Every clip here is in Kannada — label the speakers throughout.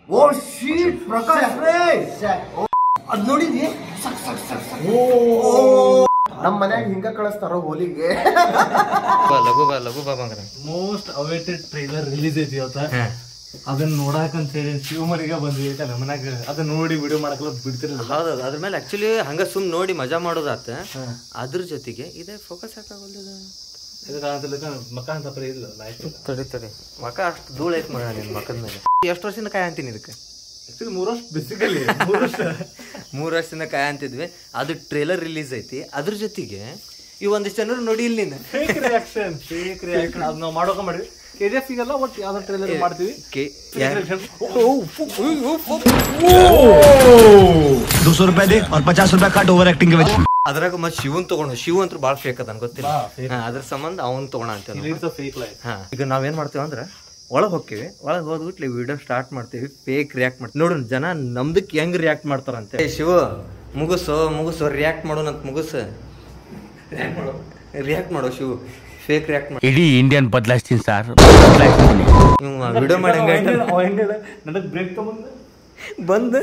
Speaker 1: ಓ ಶೀಟ್ ಪ್ರಕಾಶ್ ರೇ ಅದ್ ನೋಡಿದ್ವಿ. ನಮ್ಮ ಮನ್ಯಾಗ ಹಿಂಗ ಕಳಿಸ್ತಾರ ಹೋಲಿಗೆ.
Speaker 2: ಲಘು ಬಾಬಂಗ್ರ
Speaker 3: ಮೋಸ್ಟ್ ಅವೇಟೆಡ್ ಟ್ರೈಲರ್ ರಿಲೀಸ್ ಐತಿ ಇವತ್ತ. ಅದನ್ನ ನೋಡಾಕಂತ ಹೇಳಿ ಶಿವಮೊಗ್ಗ ಬಂದ್ವಿ ಐತಲ್ಲ ಮನ್ಯಾಗ. ಅದನ್ನ ನೋಡಿ ವಿಡಿಯೋ ಮಾಡಕ್ಲ ಬಿಡ್ತಿರಲ್ಲ.
Speaker 2: ಹೌದು, ಅದ್ರ ಮೇಲೆ ಆಕ್ಚುಲಿ ಹಂಗ ಸುಮ್ ನೋಡಿ ಮಜಾ ಮಾಡೋದಾತ. ಅದ್ರ ಜೊತೆಗೆ ಇದೇ ಫೋಕಸ್ ಯಾಕಾಗಲ್ಲ.
Speaker 3: ಮಕ್ಕ ಅಂತ ಇಲ್ಲ
Speaker 2: ತಡಿ ಮಕ್ಕ ಅಷ್ಟು ಧೂಳ ಐತ್ ಮಗ ನಿನ್ ಮಕ್ಕದ ಮೇಲೆ. ಎಷ್ಟು ವರ್ಷದಿಂದ ಕಾಯ ಅಂತೀನಿ ಇದಕ್ಕೆ.
Speaker 3: ಆಕ್ಚುಲಿ 3 ವರ್ಷ ಬೇಸಿಕಲಿ
Speaker 2: 3 ವರ್ಷದಿಂದ ಕಾಯ ಅಂತಿದ್ವಿ. ಅದು ಟ್ರೇಲರ್ ರಿಲೀಸ್ ಐತಿ. ಅದ್ರ ಜೊತೆಗೆ ಈ ಒಂದಿಷ್ಟು ಜನರು ನೋಡಿ ಇಲ್ಲಿ
Speaker 3: ಫೇಕ್ ರಿಯಾಕ್ಷನ್ ಅದ್ ನಾವು ಮಾಡೋಕ ಮಾಡಿವಿ. KGF ಈಗಲ್ಲ ಒಟ್ಟು ಯಾವ್ದೋ ಟ್ರೇಲರ್ ಮಾಡ್ತೀವಿ.
Speaker 4: 200 रुपए दे और 50 रुपए काट ओवर एक्टिंग के वजह.
Speaker 2: ಅದ್ರಾಗ ಮತ್ತೆ ಶಿವನ್ ತಗೊಂಡು ಶಿವ ಅಂತೂ ಬಾಳ ಫೇಕ್ ಅದ ಗೊತ್ತಿಲ್ಲ. ಅದ್ರ ಸಂಬಂಧ ಅವನ್ ತಗೋಣ ಅಂತ. ಈಗ ನಾವೇನ್ ಮಾಡ್ತೇವ ಅಂದ್ರ ಒಳಗ್ ಹೋಗ್ತೀವಿ. ಒಳಗ್ ಹೋದ್ಬಿಟ್ಲಿ ವಿಡಿಯೋ ಸ್ಟಾರ್ಟ್ ಮಾಡ್ತೀವಿ. ಫೇಕ್ ರಿಯಾಕ್ಟ್ ಮಾಡ್ತೀವಿ. ನೋಡೋಣ ಜನ ನಮ್ದಕ್ ಹೆಂಗ್ ರಿಯಾಕ್ಟ್ ಮಾಡ್ತಾರಂತೆ. ಶಿವ ಮುಗುಸು ರಿಯಾಕ್ಟ್ ಮಾಡೋಣ ಅಂತ. ಮುಗುಸು ರಿಯಾಕ್ಟ್ ಮಾಡೋ ಶಿವ. ಫೇಕ್ ರಿಯಾಕ್ಟ್ ಮಾಡಿ
Speaker 4: ಇಡೀ ಇಂಡಿಯನ್ ಬದಲಾಯಿಸ್ತೀನಿ ಸರ್.
Speaker 2: ವಿಡಿಯೋ ಮಾಡಂಗ
Speaker 3: ನನಗ್ ಬ್ರೇಕ್ ತಗೊಂಡ್
Speaker 2: ಬಂದು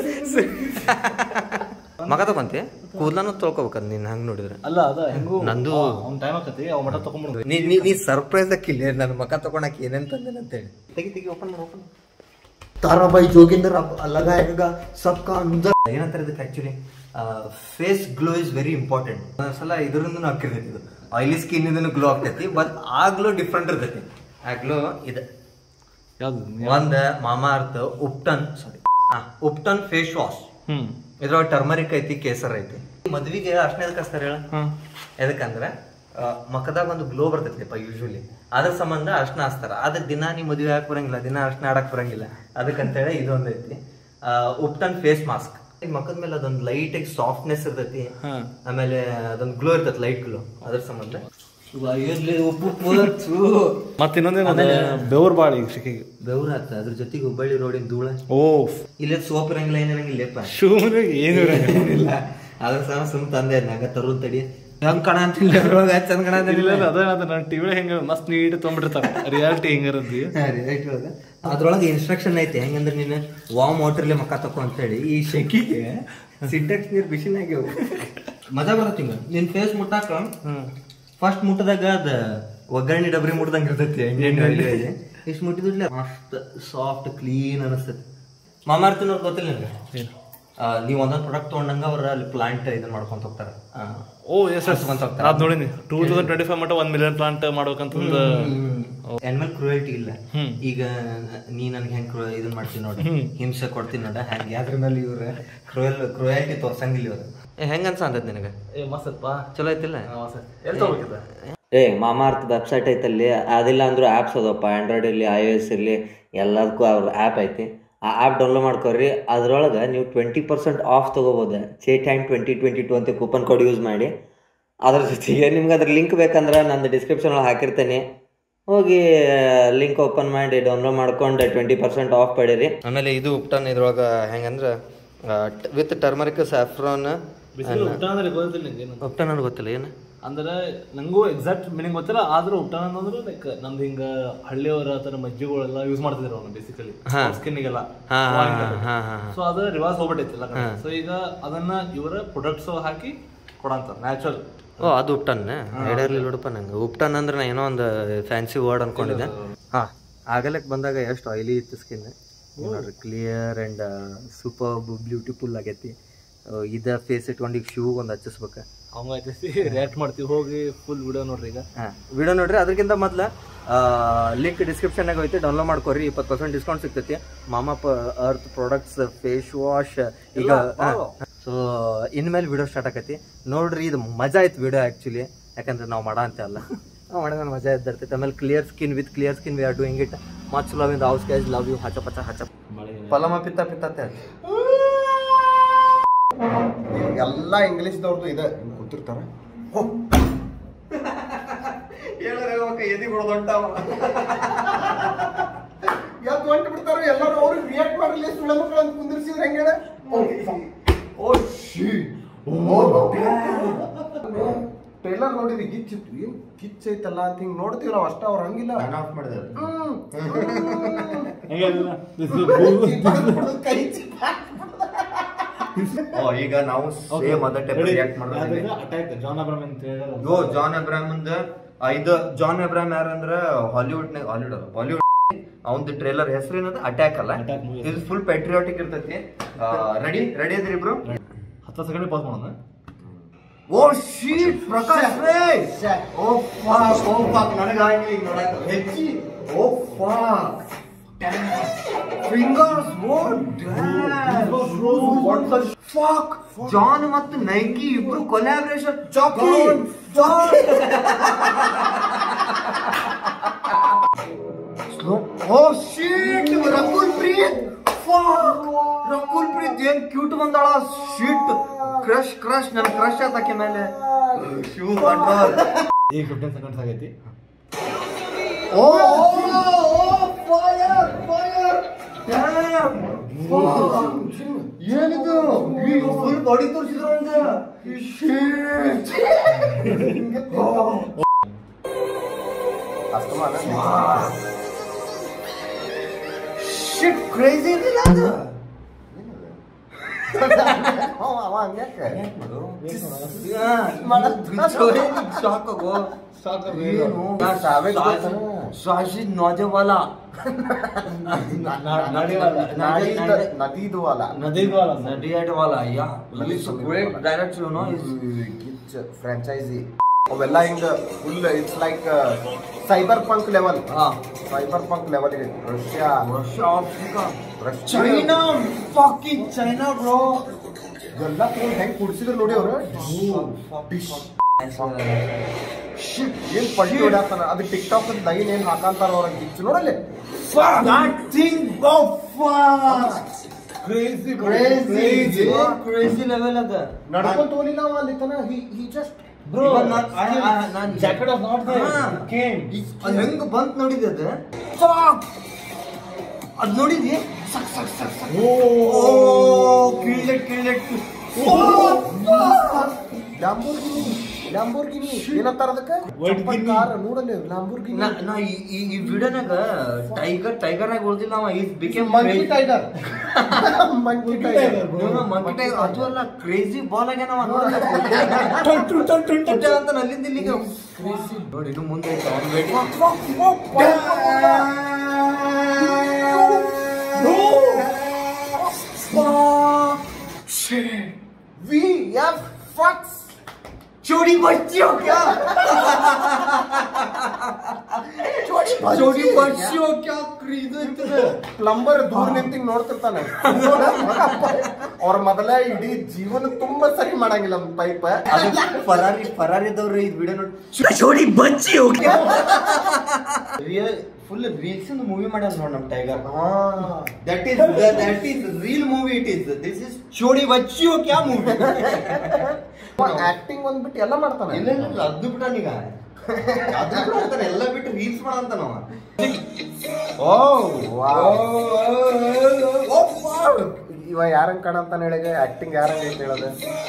Speaker 2: ಮಗ ತಗೊಂತೆ ಕೂದ್ಲಾನು ತೊಳ್ಕೊಬೇಕಂದ್ ನೀನ್ ಹಂಗ್ ನೋಡಿದ್ರೆ.
Speaker 3: ಅಲ್ಲ ಅದ ಹೆಂಗು ನಂದು ಟೈಮ್ ಆಕತಿ. ಅವ್ ಮಠ ತಗೊಂಡ್ಬಿಡು.
Speaker 2: ನೀ ಸರ್ಪ್ರೈಸ್ ಹಾಕಿಲ್ಲ ನನ್ನ ಮಗ ತಗೊಂಡಾಕಿ ಏನೇನ್ ತಂದೇನ ಅಂತೇಳಿ. ತೆಗಿ ಓಪನ್ ಮಾಡು. ತಾರಾಬಾಯಿ ಜೋಗಿಂದರ್ ಲಗಾಯೇಗಾ ಸಬ್ಕಾ ಅಂದರ್ ಏನಂತಾರೆ ಇದಕ್ಕೆ. Actually face glow is very important. ಒಂದ್ಸಲ ಇದರಿಂದ ಹಾಕಿರ್ತೈತಿ. ಇದು ಆಯಿಲಿ ಸ್ಕಿನ್ ಇದನ್ನು ಗ್ಲೋ ಆಗ್ತೈತಿ. ಬಟ್ ಆ ಗ್ಲೋ ಡಿಫ್ರೆಂಟ್ ಇರ್ತೈತಿ. ಆ ಗ್ಲೋ ಇದೆ. ಒಂದ್ Mamaearth Ubtan face wash. ಇದ್ರೊಳಗೆ ಟರ್ಮರಿಕ್ ಐತಿ, ಕೇಸರ್ ಐತಿ. ಮದ್ವಿಗೆ ಅರ್ಶನ ಎದಕ್ ಹಚ್ತಾರ ಹೇಳ. ಎದಕ್ಕಂದ್ರ ಮಕದಾಗ ಒಂದು ಗ್ಲೋ ಬರ್ತೈತಿಪ್ಪ ಯೂಶಲಿ. ಅದ್ರ ಸಂಬಂಧ ಅರ್ಶನ ಹಚ್ತಾರ. ಆದ್ರೆ ದಿನ ನೀ ಮದ್ವೆ ಹಾಕ್ ಬರಂಗಿಲ್ಲ, ದಿನ ಅರ್ಶನ ಆಡಕ್ ಬರಂಗಿಲ್ಲ. ಅದಕ್ಕಂತೇಳಿ ಇದೊಂದ್ ಐತಿ ಉಪ್ಟನ್ ಫೇಸ್ ಮಾಸ್ಕ್. ಮಕದ ಮೇಲೆ ಅದೊಂದು ಲೈಟ್ ಆಗಿ ಸಾಫ್ಟ್ನೆಸ್ ಇರ್ತೈತಿ. ಆಮೇಲೆ ಅದೊಂದು ಗ್ಲೋ ಇರ್ತೈತಿ, ಲೈಟ್ ಗ್ಲೋ. ಅದ್ರ ಸಂಬಂಧ
Speaker 3: ಮತ್ತೆ ಇನ್ನೊಂದೇನ ಬೆವ್ರು ಬಾಳ ಈಗ ಸಿಕ್ಕಿಗೆ
Speaker 2: ಬೆವ್ರ ಆತ. ಅದ್ರ ಜೊತೆಗೆ ಹುಬ್ಬಳ್ಳಿ ರೋಡಿನ ಧೂಳ. ಇಲ್ಲೇ ಸೋಪ್ ಇರಂಗಿಲ್ಲ, ಏನಿರಂಗಿಲ್ಲಪ್ಪ.
Speaker 3: ಏನು
Speaker 2: ಏನಿಲ್ಲ. ಅದ್ರ ಸಹ ಸುಮ್ ತಂದೆ ನಂಗ ತರುದ್ ತಡಿ ಹೆಂಗ್ ಕಣ ಅಂತಿಲ್ಲ. ಚಂದ ಕಣ ಅಂತಿಲ್ಲ.
Speaker 3: ಅದ ನನ್ನ ಟಿವಿ ಹೆಂಗ ಮಸ್ತ್ ನೀಟ್ ತೊಗೊಂಡ್ಬಿಡ್ತಾರ. ರಿಯಾಲಿಟಿ ಹೆಂಗಿರದ್ವಿ.
Speaker 2: ಅದ್ರೊಳಗೆ ಇನ್ಸ್ಟ್ರಕ್ಷನ್ ಐತಿ. ಹೆಂಗಂದ್ರೆ ನೀನು ವಾಮ್ ವಾಟರ್ಲಿ ಮಕ್ಕ ತಕೋ ಅಂತ ಹೇಳಿ. ಈ ಶೆಕಿಗೆ ಸಿಂಟೆಕ್ಸ್ ನೀರ್ ಬಿಸಿನಾಗ್ಯವು. ಮಜಾ ಬರತ್ತ. ಹಿಂಗ ನಿನ್ ಫೇಸ್ ಮುಟ್ಟಾಕ ಫಸ್ಟ್ ಮುಟ್ಟದಾಗ ಅದ ಒಗ್ಗರಣೆ ಡಬ್ರಿ ಮುಟ್ದಂಗ ಇರ್ತೈತಿ. ಇಷ್ಟು ಮುಟ್ಟಿದ್ಲೆ ಮಸ್ತ್ ಸಾಫ್ಟ್ ಕ್ಲೀನ್ ಅನಿಸ್ತೈತಿ. ಮಾಮಾರ್ತಿನವ್ರು ಗೊತ್ತಿಲ್ಲ ನಿಮ್ಗೆ. ನೀವ್ ಒಂದೊಂದ್ ಪ್ರಾಡಕ್ಟ್ ತಗೊಂಡಂಗ ಅವ್ರ ಅಲ್ಲಿ ಪ್ಲಾಂಟ್ ಇದನ್ನ ಮಾಡ್ಕೊಂತ ಹೋಗ್ತಾರ.
Speaker 3: ಅದ್ ನೋಡಿನಿ 2025 ಮಟ್ಟ 1 ಮಿಲಿಯನ್ ಪ್ಲಾಂಟ್ ಮಾಡ್ಬೇಕಂತಂದ.
Speaker 2: ಅನಿಮಲ್ ಕ್ರೂಯಲ್ಟಿ ಇಲ್ಲ. ಈಗ ನೀ ನನ್ಗೆ ಹೆಂಗ್ ಇದನ್ ಮಾಡ್ತೀನಿ ನೋಡ, ಹಿಂಸೆ ಕೊಡ್ತೀನಿ ನೋಡ, ಹಂಗೆ ಅದ್ರ ಮೇಲೆ ಇವ್ರ ಕ್ರೂಯಲ್ಟಿ ತೋರ್ಸಂಗಿಲ್ಲ ಇವ್ರ. ಹೆಂಗ ಅನ್ಸಂತೈತಿ ನಿನಗ?
Speaker 3: ಮಸ್ತ್
Speaker 2: ಚಲೋ ಐತಿಲ್ಲ.
Speaker 5: ಮಾಮಾರ್ತ್ ವೆಬ್ಸೈಟ್ ಐತಲ್ಲಿ. ಅದಿಲ್ಲ ಅಂದ್ರೂ ಆ್ಯಪ್ಸ್ ಅದಪ್ಪ. ಆಂಡ್ರಾಯ್ಡ್ ಇರಲಿ, iOS ಇರಲಿ, ಎಲ್ಲದಕ್ಕೂ ಅವ್ರ ಆ್ಯಪ್ ಐತಿ. ಆ ಆ್ಯಪ್ ಡೌನ್ಲೋಡ್ ಮಾಡ್ಕೊರಿ. ಅದ್ರೊಳಗೆ ನೀವು 20% ಆಫ್ ತೊಗೋಬೋದು. Cheytan 2022 ಅಂತ ಕೂಪನ್ ಕೋಡ್ ಯೂಸ್ ಮಾಡಿ. ಅದ್ರ ಜೊತೆಗೆ ನಿಮ್ಗೆ ಅದ್ರ ಲಿಂಕ್ ಬೇಕಂದ್ರೆ ನಂದು ಡಿಸ್ಕ್ರಿಪ್ಷನ್ ಒಳಗೆ ಹಾಕಿರ್ತೇನೆ. ಹೋಗಿ ಲಿಂಕ್ ಓಪನ್ ಮಾಡಿ ಡೌನ್ಲೋಡ್ ಮಾಡ್ಕೊಂಡು 20% ಆಫ್ ಪಡೀರಿ.
Speaker 2: ಆಮೇಲೆ ಇದು ಉಪ್ಟನ್ ಇದ್ರೊಳಗೆ ಹೆಂಗಂದ್ರೆ ವಿತ್ ಟರ್ಮರಿಕ್, ಸ್ಯಾಫ್ರಾನ್. ಉಪ್ಟನ್ ಅಂದ್ರೆ ಗೊತ್ತಿಲ್ಲ ಏನು
Speaker 3: ಅಂದ್ರೆ ನಂಗೂ ಎಕ್ಸಾಕ್ಟ್ ಮೀನಿಂಗ್ ಗೊತ್ತಿಲ್ಲ. ಆದ್ರೂ ಉಪ್ಟಾನ ಅಂದ್ರೆ ಲೈಕ್ ನಮ್ದು ಹಿಂಗ ಹಳ್ಳಿಯವರ ತರ ಮಜ್ಜಿಗಳೆಲ್ಲ ಯೂಸ್ ಮಾಡ್ತಿದ್ರು ಅವ್ನು ಬೇಸಿಕಲಿ ಸ್ಕಿನ್ಗೆಲ್ಲ. ಸೊ ಅದು ರಿವಾಜ್ ಹೋಗ್ಬಿಟ್ಟೈತಿಲ್ಲ. ಸೊ ಈಗ ಅದನ್ನ ಇವರ ಪ್ರೊಡಕ್ಟ್ಸ್ ಹಾಕಿ ಕೊಡಂತಾರ ನ್ಯಾಚುರಲ್.
Speaker 2: ಅದು ಉಪ್ಟನ್ ಎಡರ್ಲಿ ನೋಡಪ್ಪ. ನಂಗೆ ಉಪ್ಟನ್ ಅಂದ್ರೆ ನಾ ಏನೋ ಒಂದು ಫ್ಯಾನ್ಸಿ ವರ್ಡ್ ಅನ್ಕೊಂಡಿದ್ದೆ. ಆಗಲಕ್ಕೆ ಬಂದಾಗ ಎಷ್ಟು ಆಯಿಲಿ ಇತ್ತು ಸ್ಕಿನ್ ನೋಡ್ರಿ. ಕ್ಲಿಯರ್ ಅಂಡ್ ಸೂಪರ್ ಬ್ಯೂಟಿಫುಲ್ ಆಗೈತಿ. ಇದ ಫೇಸ್ ಇಟ್ಕೊಂಡು ಈಗ ಶಿವ್ ಒಂದು ಹಚ್ಚಿಸ್ಬೇಕ.
Speaker 3: ಅವಂಗ ಹಚ್ಚಿಸಿ ರಿಯಾಕ್ಟ್ ಮಾಡ್ತೀವಿ. ಹೋಗಿ ಫುಲ್ ವಿಡಿಯೋ ನೋಡ್ರಿ. ಈಗ
Speaker 2: ವಿಡಿಯೋ ನೋಡ್ರಿ. ಅದಕ್ಕಿಂತ ಮೊದ್ಲ ಲಿಂಕ್ ಡಿಸ್ಕ್ರಿಪ್ಷನ್ನಾಗ ಐತಿ, ಡೌನ್ಲೋಡ್ ಮಾಡ್ಕೊರಿ. 20% ಡಿಸ್ಕೌಂಟ್ ಸಿಗ್ತೈತಿ. Mamaearth products face wash. ಈಗ ಸೊ ಇನ್ಮೇಲೆ ವಿಡಿಯೋ ಸ್ಟಾರ್ಟ್ ಆಕೈತಿ ನೋಡ್ರಿ. ಇದು ಮಜಾ ಐತಿ ವಿಡಿಯೋ ಆ್ಯಕ್ಚುಲಿ. ಯಾಕಂದ್ರೆ ನಾವು ಮಾಡೋ ಅಂತ ಅಲ್ಲ, ನಾವು ಮಾಡಿದ್ರೆ ಮಜಾ ಇದ್ದಿರ್ತೈತಿ. ಆಮೇಲೆ clear skin with clear skin we are doing it. Much love in the house guys. Love you. ಹಚ ಪಚ ಹಚ ಪಲಮ ಪಿತ್ತ ಪಿತ್ತತ್ತೆ.
Speaker 1: ಎಲ್ಲ ಇಂಗ್ಲಿಷ್ದವ್ರದ್ದು ಇದೆ ಕೂತಿರ್ತಾರ. ಎದಿ ಹೊಡೆದೊಂಟ ಯಾಕೆ ಹೊಂಟು ಬಿಡ್ತಾರ ಎಲ್ಲರೂ. ಅವ್ರಿಗೆ ರಿಯಾಕ್ಟ್ ಮಾಡಲಿ. ಸುಳ್ಳ ಮಕ್ಕಳು ಅಂತ ಕುಂದಿರ್ಸಿದ್ರೆ ಹೆಂಗೆ? ಟ್ರೇಲರ್ ನೋಡಿದ್ವಿ ಗಿಚ್ಚಿತ್ತು ಏನ್ ಕಿಚ್ ಐತಲ್ಲ ಅಂತ ಹಿಂಗ್ ನೋಡ್ತೀವಿ ನಾವು ಅಷ್ಟ ಅವ್ರ ಹಂಗಿಲ್ಲ
Speaker 2: ಆಫ್ ಮಾಡಿದೆ ಈಗ ನಾವು ಸೇಮ್ ಅದೇ ಟೈಪ್ ರಿಯಾಕ್ಟ್ ಮಾಡೋದು
Speaker 3: ಅಟ್ಯಾಕ್ ಜಾನ್ ಅಬ್ರಾಮ್ ಅಂತ ಹೇಳಿದ್ರು.
Speaker 2: ಜಾನ್ ಅಬ್ರಾಮ್ ಇದು ಜಾನ್ ಅಬ್ರಾಮ್ ಯಾರಂದ್ರ ಹಾಲಿವುಡ್ ಅವಂದು ಟ್ರೇಲರ್ ಹೆಸರು ಏನದ ಅಟ್ಯಾಕ್ ಅಲ್ಲ, ಇದು ಫುಲ್ ಪೆಟ್ರಿಯಾಟಿಕ್ ಇರ್ತೈತಿ. ರೆಡಿ ಅದ್ರಿ ಇಬ್ರು?
Speaker 3: 10 ಸೆಕೆಂಡ್ ಪಾಸ್ ಮಾಡೋಣ.
Speaker 2: ಓ ಶೀಟ್ ಪ್ರಕಾಶ್ ರೇ, ಓ ಫಾಕ್ ನನಗೆ ಆಗಿಲ್ಲ ನೋಡಕ ಹೆಚ್ಚಿ. Oh fuck fingers, what the fuck. John ಮತ್ತು ನೈಕಿ ಇಬ್ರು collaboration. Oh shit Rakul Preet, Rakul Preet ಏನ್ ಕ್ಯೂಟ್ ಬಂದಾಳ. ಶೀಟ್ ಕ್ರಶ್ ನನ್ ಕ್ರಶ್ ಆತಕ್ಕೆ ಮೇಲೆ. ಶಿವು ಕಂಟ್ರೋಲ್.
Speaker 3: ಈಗ 15 ಸೆಕೆಂಡ್ಸ್ ಆಗೈತಿ.
Speaker 2: ಓ ಫೈರ್ ಏನಿದು ಫುಲ್ ಬಾಡಿ ತೋರಿಸಿದ್ರು ಅಂತ. ಶಿಟ್ ಕ್ರೇಜಿ ಇರಲಿಲ್ಲ ಅದು. शाहिद नौजवाला Nadiadwala ya great director, you know
Speaker 1: ಗಿಚ್ ಫ್ರಾಂಚೈಸಿ ಅವೆಲ್ಲ ಹಿಂಗ full it's like cyberpunk level. Cyberpunk level ಇದೆ. Russia,
Speaker 2: Africa, China, fucking China bro.
Speaker 1: ಎಲ್ಲ ಹೆಂಗ್ ಕುಡ್ಸಿದ್ರು ನೋಡಿ ಅವ್ರು. ಏನ್ ಪಟ್ಟಿ ಹೊಡ್ಯಾತಾನ. ಅದು ಟಿಕ್ ಟಾಕ್ ಲೈನ್ ಏನ್ ಹಾಕಂತಾರ ಅವ್ರ ಗಿಚ್ಚು ನೋಡಲ್ಲಿ.
Speaker 2: ಕ್ರೇಜಿ ಲೆವೆಲ್ ಅದ.
Speaker 1: ನಡ್ಕೊಂತ ಹೋಗ್ಲಿಲ್ಲ ಅವ ಅಲ್ಲಿ ತನ. He just
Speaker 3: Bro, jacket was not there. It came.
Speaker 2: ಹೆಂಗ ಬಂತ್ ನೋಡಿದೆ ಅದು. ಅದ್ ನೋಡಿದ್ಯಾ? ಕಿಳ್ಳೆಟ್
Speaker 1: ಲ್ಯಾಂಬೋರ್ಗಿನಿ ಏನಂತಾರ ಅದಕ್ಕೆ? ಕಾರ್ ನೋಡಲ್ಲಿ ಲ್ಯಾಂಬೋರ್ಗಿನಿ.
Speaker 2: ನಾ ಈ ವಿಡಿಯೋನಾಗ ಟೈಗರ್ ಆಗಿ ಉಳಿದಿಲ್ಲ ಅವ. Is became
Speaker 1: monkey tiger. Monkey tiger
Speaker 2: ಅದು ಅಲ್ಲ, ಕ್ರೇಜಿ ಬಾಲ್ ಆಗ್ಯಾನ ಅವ. ಅಂತ ಅಲ್ಲಿಂದ ಇಲ್ಲಿಗೆ ಕ್ರೇಜಿ ನೋಡಿ. ಇನ್ನು ಮುಂದೆ चोरी बच्ची हो क्या? चोरी बच्ची हो क्या?
Speaker 1: ಪ್ಲಂಬರ್ ದೂರ ನಿಂತ ನೋಡ್ತಿರ್ತಾನೆ. ಅವ್ರ ಮೊದಲ ಇಡೀ ಜೀವನ ತುಂಬಾ ಸರಿ ಮಾಡಂಗಿಲ್ಲ ಪೈಪ್.
Speaker 2: ಫರಾರಿದವ್ರು ಈ ವಿಡಿಯೋ ನೋಡಿ ಚೋರಿ ಬಚ್ಚಿ हो क्या? ಫುಲ್ ರೀಲ್ಸ್ ಮೂವಿ ಮಾಡ್ಯಾರ ನೋಡಿ ನಮ್ tiger. That is reel movie. It is this is ಚೋರಿ ಬಚ್ಚಿ हो क्या ಮೂವಿ.
Speaker 1: ಆಕ್ಟಿಂಗ್ ಒಂದ್ಬಿಟ್ಟು ಎಲ್ಲ ಮಾಡ್ತಾನೆ.
Speaker 2: ಇಲ್ಲ ಅದ್ದು ಬಿಟ್ಟಾನೀಗ. ಎಲ್ಲ ಬಿಟ್ಟು ರೀಲ್ಸ್ ಮಾಡಂತ ನಾವ.
Speaker 1: ಇವ ಯಾರಂಗ್ ಕಾಣಂತಾನ ಹೇಳಿಗೆ ಆಕ್ಟಿಂಗ್ ಯಾರಂಗ ಐತೆ ಹೇಳೋದು.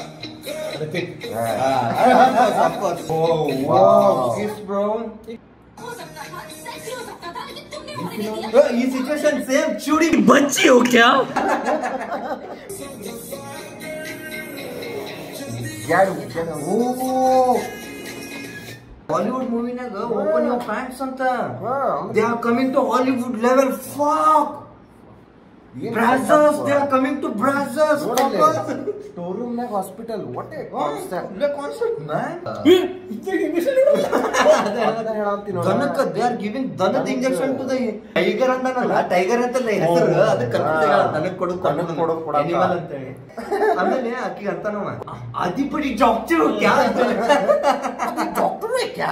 Speaker 2: ಈ ಸಿಚುವೇಶನ್ ಸೇಮ್ ಚೂಡಿ ಬಚ್ಚಿ हो क्या? ಹಾಲಿವುಡ್ ಮೂವಿನಾಗ ಓಪನ್ ಯುವರ್ ಪ್ಯಾಂಟ್ಸ್ ಅಂತ. They are coming to Hollywood level. Fuck brasses, they are coming to brasses.
Speaker 1: Store room ನಾಗ hospital. What a
Speaker 2: concept man.
Speaker 1: ದನಕ್ಕ
Speaker 2: ದೇ ಆರ್ ಗಿವಿಂಗ್ ದನದ ಇಂಜೆಕ್ಷನ್ ಟು ದ ಟೈಗರ್ ಅಂತಾನಲ್ಲ. ಟೈಗರ್ ಅಂತಲ್ಲ ಹೆಸರು, ಅದಕ್ಕೆ ದನಕ್ಕೆ ಕೊಡೋದು ಅನಿಮಲ್ ಅಂತೇಳಿ. ಆಮೇಲೆ ಆಕಿ ಅಂತಾನವ ಅದಿಪಡಿ ಡಾಕ್ಟರ್ ಕ್ಯಾ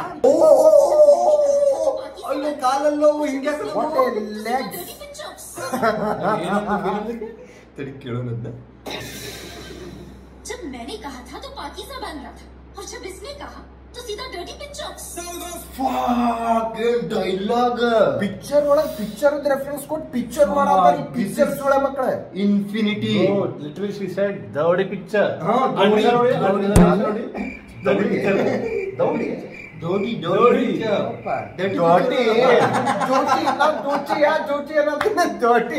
Speaker 2: ಅಲ್ಲೋ ಕಾಲಲ್ಲೋ ಹಿಂಗೆ ಕೇಳೋನದ್ನ.
Speaker 6: जब मैंने कहा था तो पाकीज़ा बन रहा था, और जब इसने कहा तो सीधा डर्टी पिक्चर्स.
Speaker 2: ಡೈಲಾಗ್
Speaker 1: ಪಿಕ್ಚರ್ ಒಳಗೆ ಪಿಕ್ಚರ್ ರೆಫರೆನ್ಸ್ ಕೊಟ್ಟು ಪಿಕ್ಚರ್ ಮಾಡೋದು. ಪಿಕ್ಚರ್ಸ್ ಒಳಗೆ ಮಕ್ಕಳೇ
Speaker 2: infinity.
Speaker 3: Literally she said the picture.
Speaker 1: ದೌಡಿ
Speaker 2: ಡೋಡಿ
Speaker 1: ಜೋಟಿ ಜೋಟಿ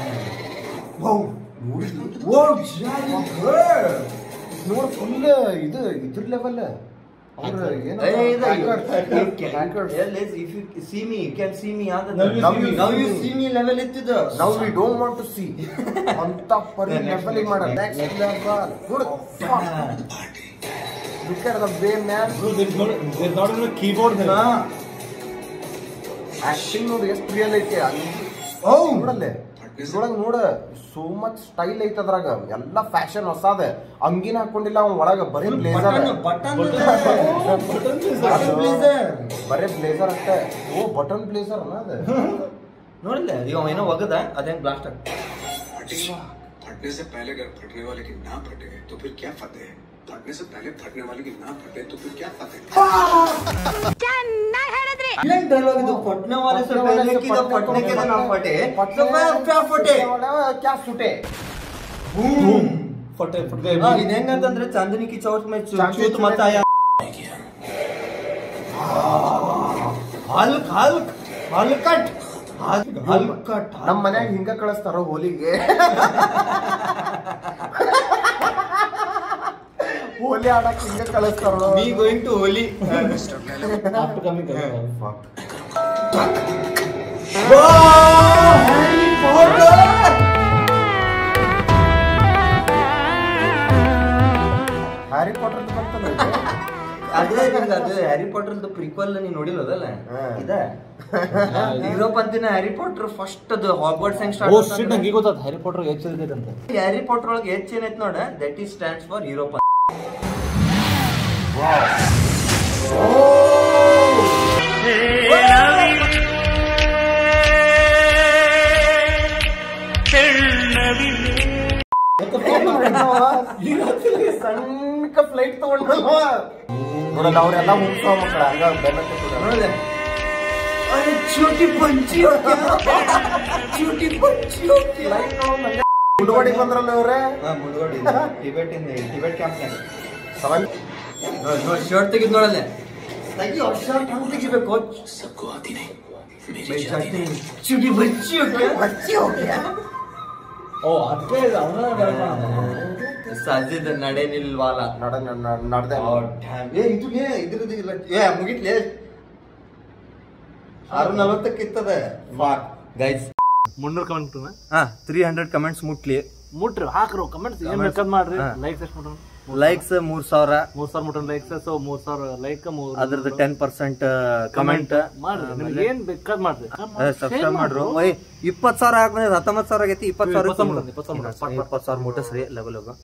Speaker 1: ನೋಡ್ ಫುಲ್ ಇದು ಇದ್ರ ಲೆವೆಲ್
Speaker 3: ಕೀಬೋರ್ಡ್
Speaker 1: ಆಕ್ಟಿಂಗ್ ನೋಡಿ ಎಷ್ಟು ರಿಯಲ್ ಐತಿ ನೋಡಲ್ಲೇ ಇದ್ರೊಳಗ ನೋಡ ಸೋ ಮಚ್ ಸ್ಟೈಲ್ ಐತಿ ಅದ್ರಾಗ ಎಲ್ಲ ಫ್ಯಾಷನ್ ಹೊಸಾದ ಅಂಗಿನ ಹಾಕೊಂಡಿಲ್ಲ ಅವ್ ಒಳಗ ಬರೀ ಬ್ಲೇಸರ್ ಬರೀ ಬ್ಲೇಸರ್ ಅಷ್ಟೇ ಓ ಬಟನ್ ಬ್ಲೇಸರ್ ಅಲ್ಲ ಅದ
Speaker 2: ನೋಡಲ್ಲ ಈಗ ಏನೋ ಒಗದ ಅದೇನ್ ಬ್ಲಾಸ್ಟ್ ಆಗ್ತದೆ
Speaker 7: फटने से पहले अगर फटने वाले की ना फटे तो फिर क्या फतेह है फटने से पहले फटने वाले की ना फटे तो फिर क्या फतेह
Speaker 2: ಏನ್ ಡೈಲಾಗ್ ಇದು ಫಟ್ನೆ ವಾಲೆ ಸೆ ಪಹಲೆ ಕಿ ಫಟ್ನೆ ಕೆ ನಾ ಫಟೆ तो मैं क्या फटे
Speaker 1: क्या फुटे
Speaker 3: ಬೂಮ್ ಫಟೆ ಫಟೆ
Speaker 2: ಇದು ಹೆಂಗಂತಂದ್ರೆ ಚಾಂದನಿ ಕಿ ಚೌಟ್ ಮೇ ಚೂತ್ ಮತ ಆಯ ಹಲ್ಕ್ ಹಲ್ಕ್ ಹಲ್ಕಟ್ ಹಲ್ಕಟ್
Speaker 1: ನಮ್ಮ ಮನ್ಯಾಗ ಹಿಂಗ ಕಳಿಸ್ತಾರ ಹೋಲಿಗೆ ಹೋಲಿ ಆಡಕ್ ಹಿಂಗ ಕಳಿಸ್ತಾರ
Speaker 2: we going to Holi
Speaker 3: after coming
Speaker 1: Harry Potter ಬರ್ತದೆ
Speaker 2: ಅದೇ ಅದು ಹ್ಯಾರಿ ಪಾಟರ್ ಪ್ರಿಕ್ವಲ್ ನೀನ್ ನೋಡಿಲ್ಲದಲ್ಲ ಇದ ಯುರೋಪ್ ಅಂತಿನ ಹ್ಯಾರಿ ಪಾಟರ್ ಫಸ್ಟ್ ಅದು ಹಾಗ್ವರ್ಡ್ಸ್ ಹೆಂಗ್
Speaker 3: ಓ ಶಿಟ್ ನಂಗೆ ಗೊತ್ತಾಯ್ತು ಹ್ಯಾರಿ ಪಾಟರ್ ಎಚ್ ಇದೆ ಅಂತ
Speaker 2: ಹ್ಯಾರಿ ಪಾಟರ್ ಒಳಗೆ ಎಚ್ ಏನೈತ್ ನೋಡ that is stands for Europe
Speaker 1: ಸಣ್ಣ ಫ್ಲೈಟ್ ತಗೊಂಡಲ್ವ ನೋಡಲ್ಲ ಅವರೆಲ್ಲ ಮುಗಿಸೋ ಮಕ್ಕಳ ಹಂಗ ಬೆನ್ನಕ್ಕೆ
Speaker 2: ನೋಡಿದೆ ಚೂಟಿ ಪಂಚಿ ಚೂಟಿ ಪಂಚಿ
Speaker 1: ಮುಡುಗಡೆ ಬಂದ್ರಲ್ಲ ಇವ್ರೆ
Speaker 2: ಮುಳುಗಡೆ ಟಿಬೆಟ್ ಕ್ಯಾಂಪ್ ನೋಡಿ ಶರ್ಟ್ ತೆಗಿದ್ ನೋಡಲ್ಲ ಶರ್ಟ್ ಹಂಗ್ ತೆಗಿಬೇಕು
Speaker 7: सबको आती नहीं
Speaker 2: ಚೂಟಿ ಬಚ್ಚಿ
Speaker 3: ಓ ಅದೇ ಅವನ
Speaker 2: ಸಾಜಿದ ನಡೆ ನಿಲ್ವಾಲ
Speaker 1: ನಡ್ದೆ
Speaker 2: ಇದು ಇದ್ರದ್ದು ಇಲ್ಲ ಮುಗಿತ್ಲೇ 6:40 ಇರ್ತದ ಗೈಸ್
Speaker 3: 300 ಕಮೆಂಟ್
Speaker 2: 300 ಕಮೆಂಟ್ಸ್
Speaker 3: ಮುಟ್ರಿ ಹಾಕ್ರು ಕಮೆಂಟ್ಸ್ ಏನ್ ಬೇಕಾದ್ ಮಾಡ್ರಿ ಲೈಕ್ಸ್ ಎಷ್ಟು ಮಾಡ್ರಿ
Speaker 2: ಲೈಕ್ಸ್ 3000
Speaker 3: ಮುಟ್ಟ ಲೈಕ್ಸ್ ಸೊ 3000 ಲೈಕ್
Speaker 2: ಅದ್ರದ್ದು 10% ಕಮೆಂಟ್
Speaker 3: ಮಾಡ್ರಿ ನಿಮ್ಗೆ ಏನ್ ಬೇಕಾದ್ ಮಾಡ್ರಿ
Speaker 2: ಸಬ್ಸ್ಕ್ರೈಬ್ ಮಾಡ್ರು 20,000 ಹಾಕ್ಬಂದ್ರೆ 19,000 ಆಗೈತಿ 20,000 ಮುಟ್ಟಸ್ರಿ ಲೆವೆಲ್